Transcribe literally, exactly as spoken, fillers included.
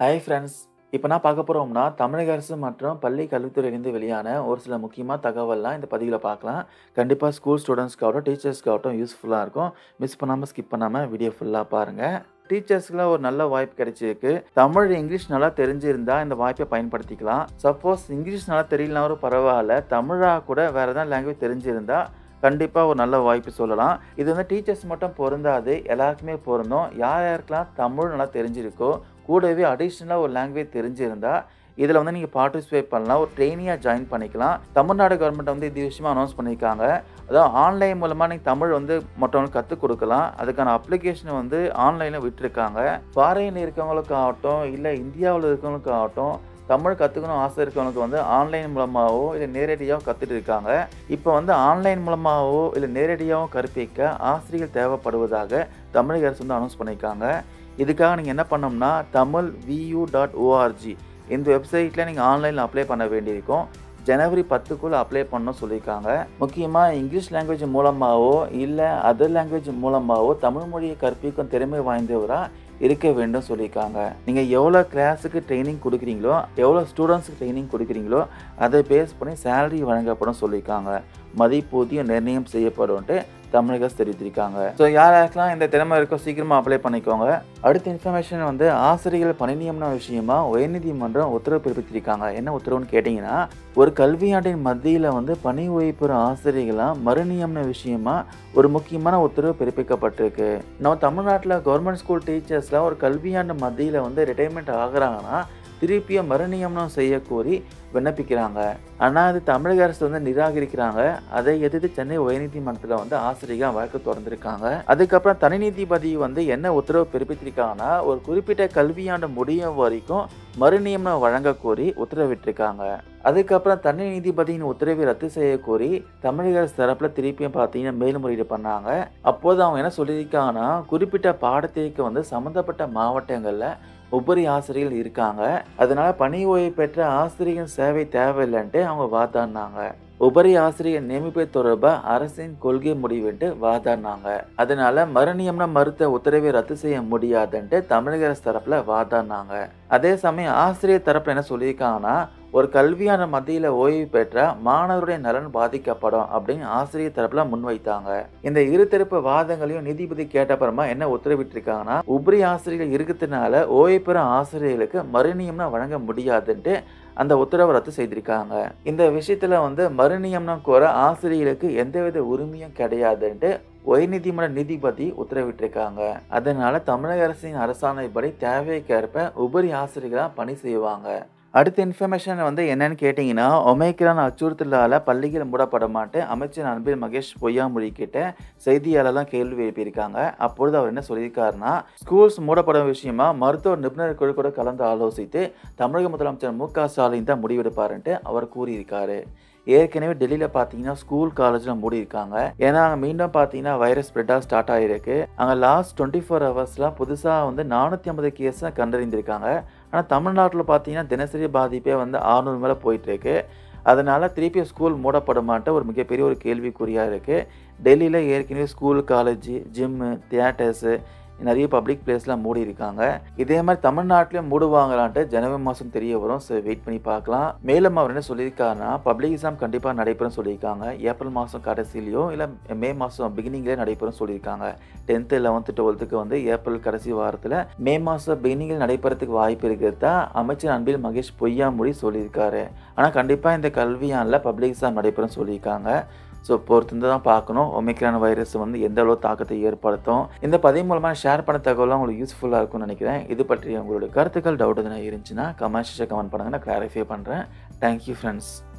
Hi friends, இப்போ நான் பார்க்க போகிறோம்னா தமிழக அரசு மற்றும் பள்ளி கல்வித்துறையிலிருந்து வெளியான ஒரு சில முக்கியமான தகவல்லாம் இந்த பதிவில் பார்க்கலாம். கண்டிப்பாக ஸ்கூல் ஸ்டூடெண்ட்ஸ்க்காகட்டும் டீச்சர்ஸ்க்காகட்டும் யூஸ்ஃபுல்லாக இருக்கும். மிஸ் பண்ணாமல் ஸ்கிப் பண்ணாமல் வீடியோ ஃபுல்லாக பாருங்கள். டீச்சர்ஸ்க்குலாம் ஒரு நல்ல வாய்ப்பு கிடைச்சிருக்கு. தமிழ் இங்கிலீஷ் நல்லா தெரிஞ்சிருந்தா இந்த வாய்ப்பை பயன்படுத்திக்கலாம். சப்போஸ் இங்கிலீஷ் நல்லா தெரியலனாலும் பரவாயில்ல, தமிழாக கூட வேறு எதாவது லாங்குவேஜ் தெரிஞ்சிருந்தா கண்டிப்பாக ஒரு நல்ல வாய்ப்பு சொல்லலாம். இது வந்து டீச்சர்ஸ் மட்டும் பொருந்தாது, எல்லாருக்குமே பொருந்தும். யார் யாருக்கெல்லாம் தமிழ் நல்லா தெரிஞ்சிருக்கோ கூடவே அடிஷ்னலாக ஒரு லாங்குவேஜ் தெரிஞ்சிருந்தா இதில் வந்து நீங்கள் பார்ட்டிசிபேட் பண்ணலாம். ஒரு ட்ரெயினியாக ஜாயின் பண்ணிக்கலாம். தமிழ்நாடு கவர்மெண்ட் வந்து இது விஷயமா அனௌன்ஸ் பண்ணியிருக்காங்க. அதாவது ஆன்லைன் மூலமாக நீங்கள் தமிழ் வந்து மற்றவங்களுக்கு கற்றுக் கொடுக்கலாம். அதுக்கான அப்ளிகேஷனை வந்து ஆன்லைனில் விட்டுருக்காங்க. ஃபாரினில் இருக்கவங்களுக்காகட்டும் இல்லை இந்தியாவில் இருக்கவங்களுக்காகட்டும் தமிழ் கற்றுக்கணும் ஆசை இருக்கவங்களுக்கு வந்து ஆன்லைன் மூலமாகவோ இல்லை நேரடியாகவும் கற்றுட்டு இருக்காங்க. இப்போ வந்து ஆன்லைன் மூலமாகவோ இல்லை நேரடியாகவும் கற்பிக்க ஆசிரியர்கள் தேவைப்படுவதாக தமிழக அரசு வந்து அனௌன்ஸ் பண்ணியிருக்காங்க. இதுக்காக நீங்கள் என்ன பண்ணோம்னா தமிழ் வியூ டாட் ஓஆர்ஜி இந்த வெப்சைட்டில் நீங்கள் ஆன்லைனில் அப்ளை பண்ண வேண்டியிருக்கும். ஜனவரி பத்துக்குள்ளே அப்ளை பண்ணணும்னு சொல்லியிருக்காங்க. முக்கியமாக இங்கிலீஷ் லாங்குவேஜ் மூலமாகவோ இல்லை அதர் லாங்குவேஜ் மூலமாகவோ தமிழ் மொழியை கற்பிக்கும் திறமை வாய்ந்தவராக இருக்க வேண்டும் சொல்லியிருக்காங்க. நீங்கள் எவ்வளோ கிளாஸுக்கு ட்ரைனிங் கொடுக்குறீங்களோ எவ்வளோ ஸ்டூடெண்ட்ஸுக்கு ட்ரைனிங் கொடுக்குறீங்களோ அதை பேஸ் பண்ணி சேலரி வழங்கப்படும் சொல்லியிருக்காங்க. மதிப்பூதியம் நிர்ணயம் செய்யப்படும்ட்டு தமிழக அரசு தெரிவித்திருக்காங்க. ஸோ யார் யாருக்கெல்லாம் இந்த திறமை இருக்கோ சீக்கிரமாக அப்ளை பண்ணிக்கோங்க. அடுத்த இன்ஃபர்மேஷன் வந்து ஆசிரியர்கள் பணி நியமன விஷயமா உயர்நீதிமன்றம் உத்தரவு பிறப்பித்திருக்காங்க. என்ன உத்தரவுன்னு கேட்டிங்கன்னா, ஒரு கல்வியாண்டின் மத்தியில் வந்து பணி ஓய்வு பெறும் ஆசிரியர்களாக மறுநியமன விஷயமா ஒரு முக்கியமான உத்தரவு பிறப்பிக்கப்பட்டிருக்கு. நம்ம தமிழ்நாட்டில் கவர்மெண்ட் ஸ்கூல் டீச்சர்ஸ்லாம் ஒரு கல்வியாண்டு மத்தியில் வந்து ரிட்டைர்மெண்ட் ஆகுறாங்கன்னா திருப்பியும் மறுநியமனம் செய்ய கோரி விண்ணப்பிக்கிறாங்க. ஆனால் அது தமிழக அரசு வந்து நிராகரிக்கிறாங்க. அதை எதிர்த்து சென்னை உயர்நீதிமன்றத்தில் வந்து ஆசிரியர்கள் வழக்கு தொடர்ந்துருக்காங்க. அதுக்கப்புறம் தனி நீதிபதி வந்து என்ன உத்தரவு பிறப்பித்திருக்காங்கன்னா, ஒரு குறிப்பிட்ட கல்வியாண்டு முடியும் வரைக்கும் மறுநியமனம் வழங்க கோரி உத்தரவிட்டிருக்காங்க. அதுக்கப்புறம் தனி நீதிபதியின் உத்தரவை ரத்து செய்ய கோரி தமிழக அரசு தரப்பில் திருப்பியும் பார்த்தீங்கன்னா மேல்முறையீடு பண்ணாங்க. அப்போது அவங்க என்ன சொல்லியிருக்காங்கன்னா, குறிப்பிட்ட பாடத்திற்கு வந்து சம்மந்தப்பட்ட மாவட்டங்களில் உபரி ஆசிரியர்கள் இருக்காங்க. அதனால பணி ஓய்வு பெற்ற ஆசிரியர்கள் சேவை தேவையில்லைன்ட்டு அவங்க வாதாடினாங்க. உபரி ஆசிரியர் நியமிப்பது தொடர்பாக அரசின் கொள்கை முடிவுன்ட்டு வாதாடினாங்க. அதனால மறுநியமனம் மறுத்த உத்தரவை ரத்து செய்ய முடியாதுன்ட்டு தமிழக அரசு தரப்புல வாதாடினாங்க. அதே சமயம் ஆசிரியர் தரப்புல என்ன சொல்லியிருக்காங்கன்னா, ஒரு கல்வியான மத்தியில் ஓய்வு பெற்ற மாணவருடைய நலன் பாதிக்கப்படும் அப்படின்னு ஆசிரியர் தரப்புல முன்வைத்தாங்க. இந்த இருதரப்பு வாதங்களையும் நீதிபதி கேட்டப்புறமா என்ன உத்தரவிட்டிருக்காங்கன்னா, உபரி ஆசிரியர்கள் இருக்கிறதுனால ஓய்வு பெறும் ஆசிரியர்களுக்கு மறுநியமனம் வழங்க முடியாதுன்ட்டு அந்த உத்தரவை ரத்து செய்திருக்காங்க. இந்த விஷயத்துல வந்து மறுநியமனம் கோர ஆசிரியர்களுக்கு எந்தவித உரிமையும் கிடையாதுன்ட்டு உயர்நீதிமன்ற நீதிபதி உத்தரவிட்டிருக்காங்க. அதனால தமிழக அரசின் அரசாணைப்படி தேவைக்கேற்ப உபரி ஆசிரியர்களாக பணி செய்வாங்க. அடுத்த இன்ஃபர்மேஷன் வந்து என்னன்னு கேட்டிங்கன்னா, ஒமைக்ரான் அச்சுறுத்தலால் பள்ளிகள் மூடப்பட மாட்டேன் அமைச்சர் அன்பில் மகேஷ் பொய்யாமொழி கிட்ட செய்தியாளர்லாம் கேள்வி எழுப்பியிருக்காங்க. அப்பொழுது அவர் என்ன சொல்லியிருக்காருன்னா, ஸ்கூல்ஸ் மூடப்படும் விஷயமா மருத்துவ நிபுணர் குழு கூட கலந்து ஆலோசித்து தமிழக முதலமைச்சர் மு க ஸ்டாலின் தான் முடிவெடுப்பாருன்ட்டு அவர் கூறியிருக்காரு. ஏற்கனவே டெல்லியில் பார்த்தீங்கன்னா ஸ்கூல் காலேஜில் மூடி இருக்காங்க. ஏன்னா அங்கே மீண்டும் பார்த்தீங்கன்னா வைரஸ் ஸ்ப்ரெட்டாக ஸ்டார்ட் ஆகிருக்கு. அங்கே லாஸ்ட் டுவெண்ட்டி ஃபோர் ஹவர்ஸ்லாம் புதுசாக வந்து நானூற்றி ஐம்பது கேஸை கண்டறிந்திருக்காங்க. ஆனால் தமிழ்நாட்டில் பார்த்தீங்கன்னா தினசரி பாதிப்பே வந்து ஆறுநூறு மேலே போயிட்டுருக்கு. அதனால் திருப்பி ஸ்கூல் மூடப்படுமான்ட்டு ஒரு மிகப்பெரிய ஒரு கேள்விக்குறியாக இருக்குது. டெல்லியில் ஏற்கனவே ஸ்கூல் காலேஜு ஜிம்மு தியேட்டர்ஸு நிறைய பப்ளிக் பிளேஸ்லாம் மூடி இருக்காங்க. இதே மாதிரி தமிழ்நாட்டிலையும் மூடுவாங்களான்ட்டு ஜனவரி மாதம் தெரிய வரும். ஸோ வெயிட் பண்ணி பார்க்கலாம். மேலும் அவர் என்ன சொல்லியிருக்காருன்னா, பப்ளிக் எக்ஸாம் கண்டிப்பாக நடைபெறும் சொல்லியிருக்காங்க. ஏப்ரல் மாதம் கடைசியிலையோ இல்லை மே மாதம் பிகினிங்லேயே நடைபெறும் சொல்லியிருக்காங்க. டென்த்து லெவன்த்து டுவெல்த்துக்கு வந்து ஏப்ரல் கடைசி வாரத்தில் மே மாதம் பிகினிங்கில் நடைபெறத்துக்கு வாய்ப்பு இருக்கிறதா அமைச்சர் அன்பில் மகேஷ் பொய்யாமொழி சொல்லியிருக்காரு. ஆனால் கண்டிப்பாக இந்த கல்வியாண்டில் பப்ளிக் எக்ஸாம் நடைபெறும் சொல்லியிருக்காங்க. ஸோ பொறுத்து தான் பார்க்கணும் ஒமிக்ரான் வைரஸ் வந்து எந்த அளவு தாக்கத்தை ஏற்படுத்தும். இந்த பதிவு மூலமாக ஷேர் பண்ண தகவலாம் உங்களுக்கு யூஸ்ஃபுல்லாக இருக்கும்னு நினைக்கிறேன். இது பற்றி உங்களுடைய கருத்துக்கள் டவுட் எதுனா இருந்துச்சுன்னா கமெண்ட் செக்ஷனில் கமெண்ட் பண்ணுங்கள், நான் கிளாரிஃபை பண்ணுறேன். Thank you friends.